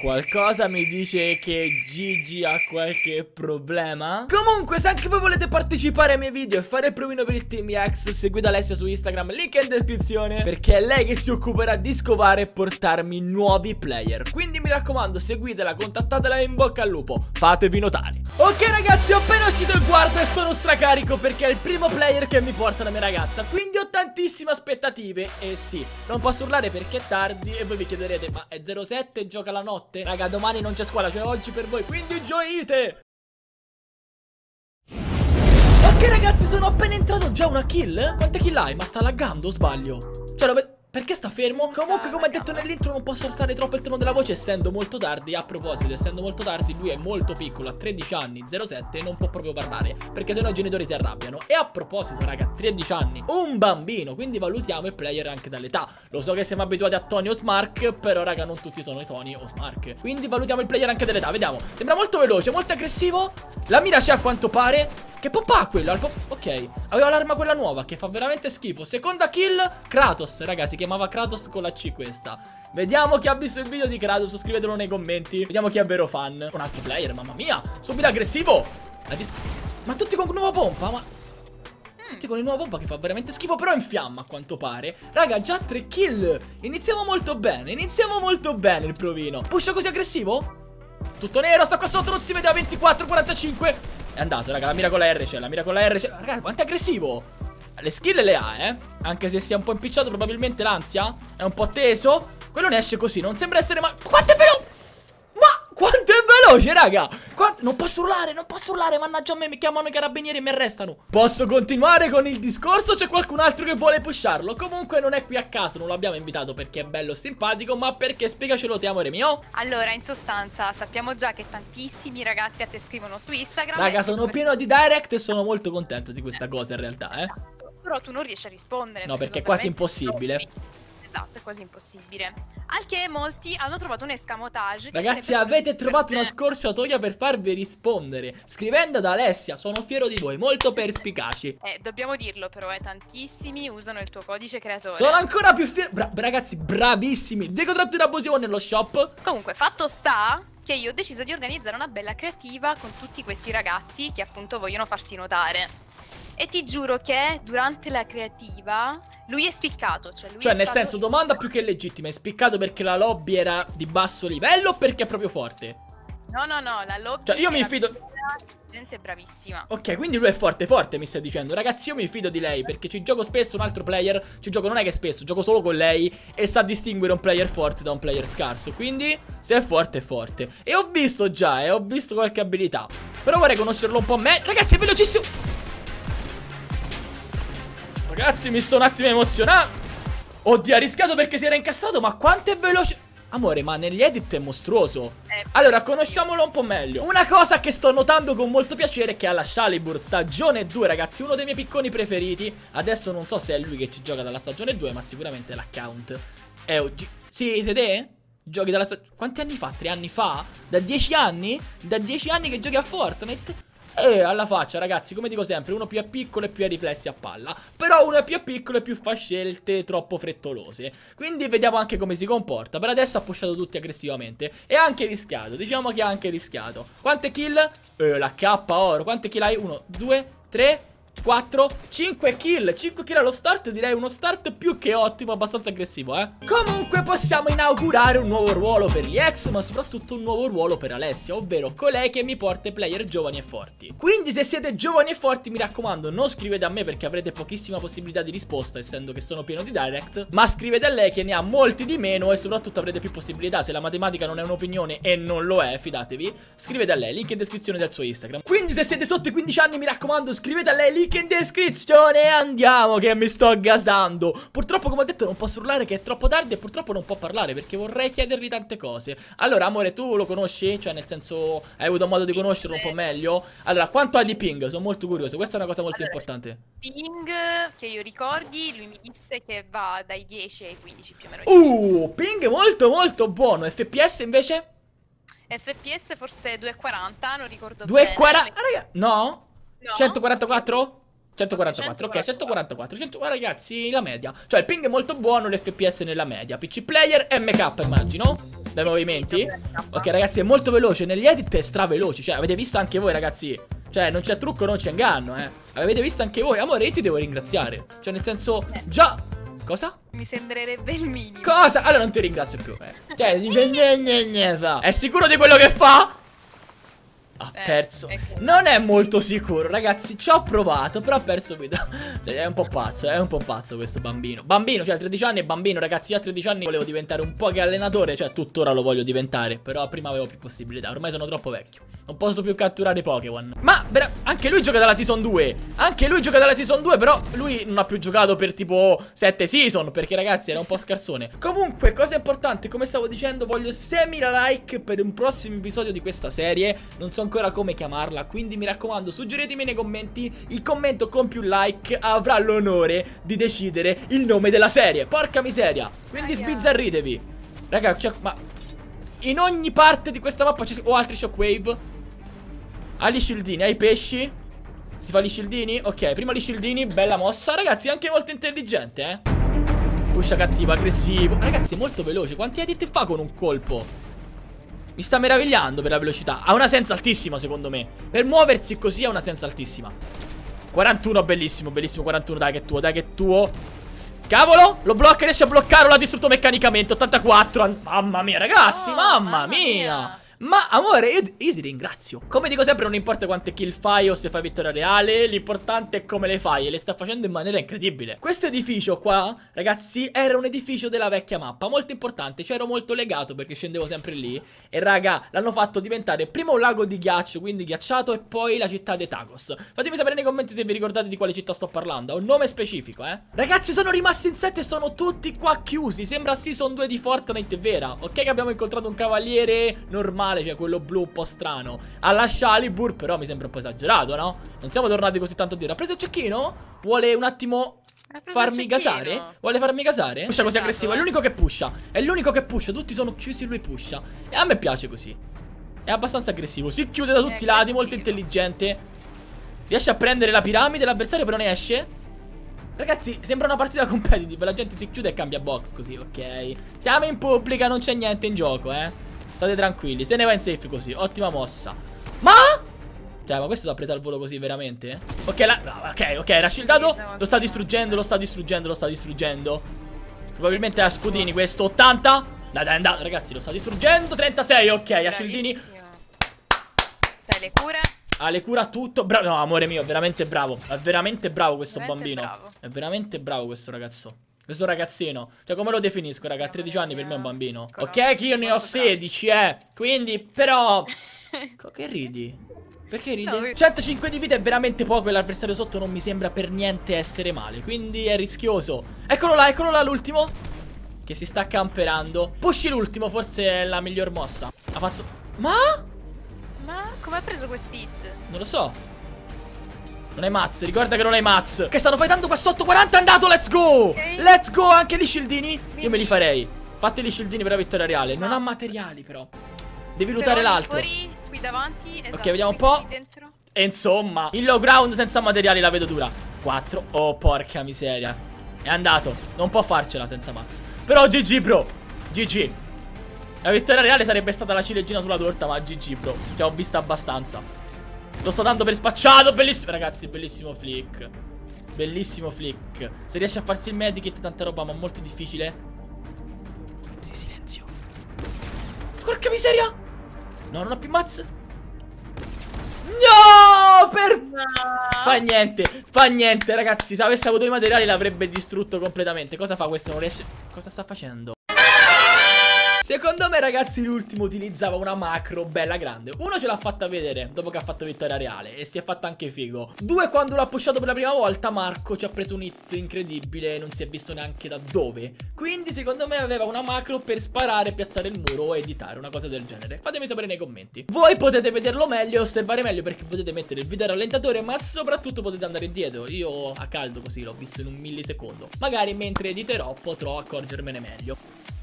Qualcosa mi dice che Gigi ha qualche problema. Comunque, se anche voi volete partecipare ai miei video e fare il provino per il Team X, seguite Alessia su Instagram, link in descrizione, perché è lei che si occuperà di scovare e portarmi nuovi player. Quindi mi raccomando, seguitela, contattatela e in bocca al lupo, fatevi notare. Ok ragazzi, ho appena uscito il guardo e sono stracarico perché è il primo player che mi porta la mia ragazza, quindi ho tantissime aspettative. E sì, non posso urlare perché è tardi e voi vi chiederete, ma è 07, gioca la notte? Raga, domani non c'è scuola, cioè oggi per voi, quindi gioite! Ok ragazzi, sono appena entrato, già una kill? Quante kill hai? Ma sta laggando o sbaglio? Cioè, perché sta fermo? Comunque, come detto nell'intro, non posso alzare troppo il tono della voce essendo molto tardi. A proposito, essendo molto tardi, lui è molto piccolo, ha 13 anni, 07, e non può proprio parlare, perché sennò i genitori si arrabbiano. E a proposito, raga, 13 anni, un bambino, quindi valutiamo il player anche dall'età. Lo so che siamo abituati a Tony o Smark, però raga, non tutti sono i Tony o Smark. Quindi valutiamo il player anche dall'età, vediamo. Sembra molto veloce, molto aggressivo. La mira c'è a quanto pare. Che poppa ha quello? Ok, aveva l'arma quella nuova che fa veramente schifo. Seconda kill, Kratos, ragazzi, si chiamava Kratos con la C questa. Vediamo chi ha visto il video di Kratos, scrivetelo nei commenti. Vediamo chi è vero fan. Un altro player, mamma mia, subito aggressivo. Ma tutti con nuova pompa, ma tutti con il nuova pompa che fa veramente schifo, però in fiamma a quanto pare. Raga, già 3 kill. Iniziamo molto bene il provino. Pusha così aggressivo? Tutto nero, sta qua sotto, non si vede a 24, 45. È andato, raga, la mira con la R c'è, la mira con la R c'è. Raga, quanto è aggressivo. Le skill le ha, anche se si è un po' impicciato, probabilmente l'ansia è un po' teso. Quello ne esce così, non sembra essere ma quanto è veloce. Ma quanto è veloce, raga. Non posso urlare, mannaggia a me, mi chiamano i carabinieri e mi arrestano. Posso continuare con il discorso? C'è qualcun altro che vuole pusharlo? Comunque non è qui a caso, non l'abbiamo invitato perché è bello simpatico, ma perché, spiegacelo te, amore mio. Allora, in sostanza, sappiamo già che tantissimi ragazzi a te scrivono su Instagram. Raga, sono pieno di direct e sono molto contento di questa cosa in realtà, Però tu non riesci a rispondere. No, perché è quasi impossibile. Esatto, è quasi impossibile. Al che molti hanno trovato un escamotage. Ragazzi, avete trovato una scorciatoia per farvi rispondere scrivendo ad Alessia. Sono fiero di voi, molto perspicaci. Dobbiamo dirlo però, tantissimi usano il tuo codice creatore. Sono ancora più fiero. Ragazzi, bravissimi. Decontrattura abusivo nello shop. Comunque, fatto sta che io ho deciso di organizzare una bella creativa con tutti questi ragazzi che appunto vogliono farsi notare. E ti giuro che durante la creativa lui è spiccato. Cioè nel senso, domanda più che legittima, è spiccato perché la lobby era di basso livello o perché è proprio forte? No, la lobby. Cioè io mi fido. Gente bravissima. Ok, quindi lui è forte, mi stai dicendo. Ragazzi, io mi fido di lei perché ci gioco spesso un altro player. Ci gioco, non è che spesso, gioco solo con lei e sa distinguere un player forte da un player scarso. Quindi se è forte è forte. E ho visto già, ho visto qualche abilità. Però vorrei conoscerlo un po' meglio. Ragazzi, è velocissimo. Ragazzi, mi sto un attimo emozionato. Oddio, ha rischiato perché si era incastrato. Ma quanto è veloce. Amore, ma negli edit è mostruoso. Allora, conosciamolo un po' meglio. Una cosa che sto notando con molto piacere è che alla Shalibur stagione 2, ragazzi, uno dei miei picconi preferiti. Adesso non so se è lui che ci gioca dalla stagione 2, ma sicuramente l'account è OG. Sì, siete? Giochi dalla stagione... Quanti anni fa? 3 anni fa? Da 10 anni? Da 10 anni che giochi a Fortnite? Alla faccia, ragazzi, come dico sempre, uno più è piccolo e più ha riflessi a palla. Però uno è più piccolo e più fa scelte troppo frettolose. Quindi vediamo anche come si comporta. Per adesso ha pushato tutti aggressivamente e ha anche rischiato, diciamo che ha anche rischiato. Quante kill? La K oro. Quante kill hai? 1, 2, 3, 4, 5 kill. 5 kill allo start, direi uno start più che ottimo, abbastanza aggressivo, Comunque possiamo inaugurare un nuovo ruolo per gli ex, ma soprattutto un nuovo ruolo per Alessia, ovvero colei che mi porta i player giovani e forti. Quindi se siete giovani e forti, mi raccomando, non scrivete a me perché avrete pochissima possibilità di risposta, essendo che sono pieno di direct, ma scrivete a lei che ne ha molti di meno e soprattutto avrete più possibilità. Se la matematica non è un'opinione, e non lo è, fidatevi, scrivete a lei, link in descrizione del suo Instagram. Quindi se siete sotto i 15 anni, mi raccomando, scrivete a lei, link in descrizione. Andiamo che mi sto gasando. Purtroppo, come ho detto, non posso urlare che è troppo tardi e purtroppo non può parlare perché vorrei chiedergli tante cose. Allora, amore, tu lo conosci? Cioè, nel senso, hai avuto modo di conoscerlo un po' meglio? Allora, quanto hai di ping? Sono molto curioso, questa è una cosa molto importante. Ping, che io ricordi, lui mi disse che va dai 10 ai 15 più o meno. Ping molto molto buono. FPS invece? FPS forse 240, non ricordo 240? bene. Raga, no? 144? 144, ok, 144, 100, ragazzi, la media. Cioè il ping è molto buono, l'FPS nella media. PC player, MK immagino, dai movimenti. Ok ragazzi, è molto veloce, negli edit è straveloce. Cioè avete visto anche voi ragazzi. Cioè non c'è trucco, non c'è inganno, avete visto anche voi. Amore, io ti devo ringraziare. Cioè nel senso, già... Cosa? Mi sembrerebbe il minimo. Cosa? Allora non ti ringrazio più, Cioè, è sicuro di quello che fa? Ha perso. Non è molto sicuro, ragazzi. Ci ho provato, però ha perso vita. Cioè, è un po' pazzo questo bambino. Bambino, cioè a 13 anni è bambino, ragazzi. Io a 13 anni volevo diventare un po' che allenatore. Cioè, tuttora lo voglio diventare. Però prima avevo più possibilità. Ormai sono troppo vecchio. Non posso più catturare Pokémon. Ma anche lui gioca dalla Season 2. Anche lui gioca dalla Season 2. Però lui non ha più giocato per tipo 7 season. Perché ragazzi era un po' scarsone. Comunque, cosa importante, come stavo dicendo, voglio 6.000 like per un prossimo episodio di questa serie. Non so ancora come chiamarla, quindi mi raccomando, suggeritemi nei commenti. Il commento con più like avrà l'onore di decidere il nome della serie. Porca miseria. Quindi sbizzarritevi. Raga, ma in ogni parte di questa mappa ci sono altri shockwave. Agli shieldini, ai pesci. Si fa gli shieldini? Ok, prima gli shieldini, bella mossa. Ragazzi, anche molto intelligente, Pusha cattivo, aggressivo. Ragazzi, è molto veloce. Quanti edit fa con un colpo? Mi sta meravigliando per la velocità. Ha una senza altissima secondo me. Per muoversi così ha una senza altissima. 41, bellissimo, bellissimo 41. Dai che è tuo, dai che è tuo. Cavolo, lo blocca, riesce a bloccarlo. L'ha distrutto meccanicamente, 84. Mamma mia ragazzi, mamma mia. Ma amore, io ti ringrazio. Come dico sempre, non importa quante kill fai o se fai vittoria reale, l'importante è come le fai. E le sta facendo in maniera incredibile. Questo edificio qua, ragazzi, era un edificio della vecchia mappa, molto importante. Ci ero molto legato perché scendevo sempre lì. E raga, l'hanno fatto diventare prima un lago di ghiaccio, quindi ghiacciato, e poi la città dei Tacos. Fatemi sapere nei commenti se vi ricordate di quale città sto parlando. Ha un nome specifico, Ragazzi, sono rimasti in 7 e sono tutti qua chiusi. Sembra Season 2 di Fortnite, è vera. Ok che abbiamo incontrato un cavaliere normale, cioè quello blu un po' strano, alla Shalibur, però mi sembra un po' esagerato, no? Non siamo tornati così tanto a dire. Ha preso il cecchino? Vuole un attimo farmi gasare? Vuole farmi gasare? Pusha così aggressivo, è l'unico che pusha. È l'unico che pusha, tutti sono chiusi e lui pusha. E a me piace così. È abbastanza aggressivo, si chiude da tutti i lati, molto intelligente. Riesce a prendere la piramide, l'avversario però ne esce. Ragazzi, sembra una partita competitive. La gente si chiude e cambia box così, ok. Siamo in pubblica, non c'è niente in gioco, State tranquilli, se ne va in safe così. Ottima mossa. Ma? Cioè, ma questo l'ha preso al volo così veramente? Ok, era shieldato. Lo sta distruggendo, lo sta distruggendo, lo sta distruggendo. Probabilmente ha scudini questo. 80. Dai, è andato, ragazzi, lo sta distruggendo. 36, ok, ha shieldini. Dai, le cure. Ha le cura tutto. Bravo, no, amore mio, veramente bravo. È veramente bravo questo bambino. È veramente bravo questo ragazzo. Questo ragazzino. Cioè come lo definisco raga? A 13 anni per me è un bambino. Ok che io ne ho 16 quindi però che ridi? Perché ridi? 105 di vita è veramente poco e l'avversario sotto non mi sembra per niente essere male. Quindi è rischioso. Eccolo là l'ultimo che si sta camperando. Pushi l'ultimo, forse è la miglior mossa. Ha fatto... Ma come ha preso questi hit? Non lo so. Non hai mazz, ricorda che non hai mazz. Che stanno fightando qua sotto, 40 è andato, let's go. Let's go, anche gli shieldini. Io me li farei. Fate gli shieldini per la vittoria reale. Non ha materiali però. Devi lootare l'altro. Qui davanti, esatto. Ok, vediamo un po'. E insomma, il low ground senza materiali la vedo dura. 4, oh porca miseria. È andato, non può farcela senza mazz. Però GG bro, GG. La vittoria reale sarebbe stata la ciliegina sulla torta, ma GG bro. Ci ho vista abbastanza. Lo sto dando per spacciato, bellissimo. Ragazzi, bellissimo flick. Bellissimo flick. Se riesce a farsi il medikit, tanta roba, ma molto difficile. Sì, silenzio. Porca miseria. No, non ho più mazz. No, Fa niente, ragazzi. Se avesse avuto i materiali l'avrebbe distrutto completamente. Cosa fa questo? Non riesce... Cosa sta facendo? Secondo me ragazzi l'ultimo utilizzava una macro bella grande. Uno ce l'ha fatta vedere dopo che ha fatto vittoria reale e si è fatta anche figo. Due, quando l'ha pushato per la prima volta Marco ci ha preso un hit incredibile, non si è visto neanche da dove. Quindi secondo me aveva una macro per sparare, piazzare il muro o editare, una cosa del genere. Fatemi sapere nei commenti. Voi potete vederlo meglio e osservare meglio perché potete mettere il video rallentatore, ma soprattutto potete andare indietro. Io a caldo così l'ho visto in un millisecondo. Magari mentre editerò potrò accorgermene meglio.